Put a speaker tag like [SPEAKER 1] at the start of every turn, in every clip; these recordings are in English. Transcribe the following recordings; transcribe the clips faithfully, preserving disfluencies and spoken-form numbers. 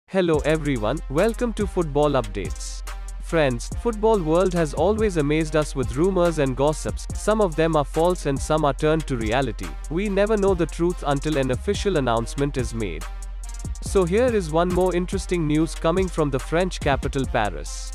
[SPEAKER 1] Hello everyone, welcome to Football Updates. Friends, football world has always amazed us with rumors and gossips. Some of them are false and some are turned to reality. We never know the truth until an official announcement is made. So here is one more interesting news coming from the French capital Paris.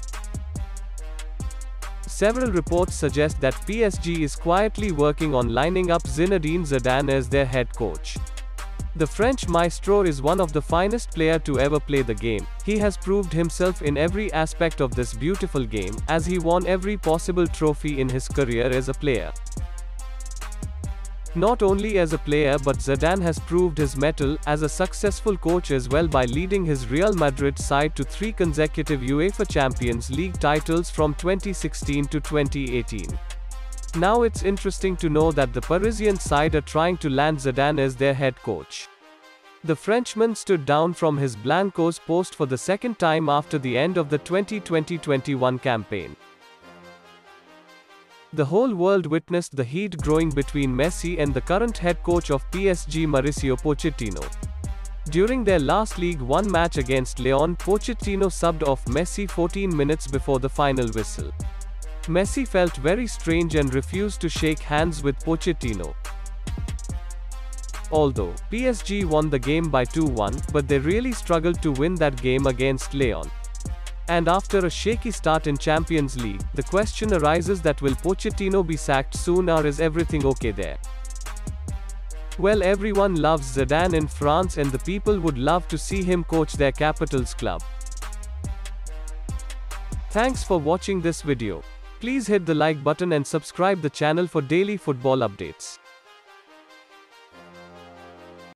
[SPEAKER 1] Several reports suggest that P S G is quietly working on lining up Zinedine Zidane as their head coach. The French maestro is one of the finest players to ever play the game. He has proved himself in every aspect of this beautiful game, as he won every possible trophy in his career as a player. Not only as a player but Zidane has proved his mettle as a successful coach as well by leading his Real Madrid side to three consecutive UEFA Champions League titles from twenty sixteen to twenty eighteen. Now it's interesting to know that the Parisian side are trying to land Zidane as their head coach. The Frenchman stood down from his Blancos post for the second time after the end of the twenty twenty twenty-one campaign. The whole world witnessed the heat growing between Messi and the current head coach of P S G Mauricio Pochettino. During their last League One match against Lyon, Pochettino subbed off Messi fourteen minutes before the final whistle. Messi felt very strange and refused to shake hands with Pochettino. Although P S G won the game by two one, but they really struggled to win that game against Lyon. And after a shaky start in Champions League, the question arises that will Pochettino be sacked soon, or is everything okay there? Well, everyone loves Zidane in France and the people would love to see him coach their capital's club. Thanks for watching this video. Please hit the like button and subscribe the channel for daily football updates.